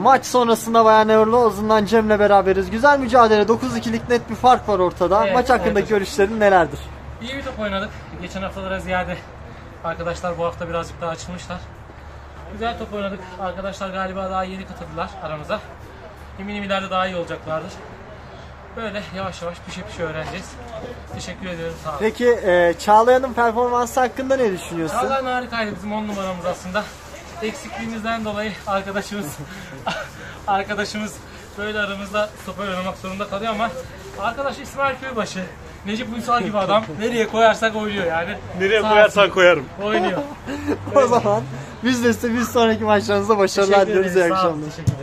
Maç sonrasında Bayan Evrlozun'dan Cem'le beraberiz. Güzel mücadele. 9-2'lik net bir fark var ortada. Evet, maç hakkındaki evet. görüşlerin nelerdir? İyi bir top oynadık. Geçen haftalara ziyade arkadaşlar bu hafta birazcık daha açılmışlar. Güzel top oynadık. Arkadaşlar galiba daha yeni katıldılar aramıza. Eminim ileride daha iyi olacaklardır. Böyle yavaş yavaş pişe öğreneceğiz. Teşekkür ediyorum. Sağ olun. Peki Çağlayan'ın performansı hakkında ne düşünüyorsun? Çağlayan harikaydı, bizim 10 numaramız aslında. Eksikliğimizden dolayı arkadaşımız böyle aramızda stoper oynamak zorunda kalıyor ama arkadaş İsmail Köybaşı, Necip Uysal gibi adam. Nereye koyarsak oynuyor yani. Nereye koyarsan koyarım. Oynuyor. O zaman biz de size bir sonraki maçlarınızda başarılar diliyoruz. İyi Sağ olun, akşamlar. teşekkür ederim.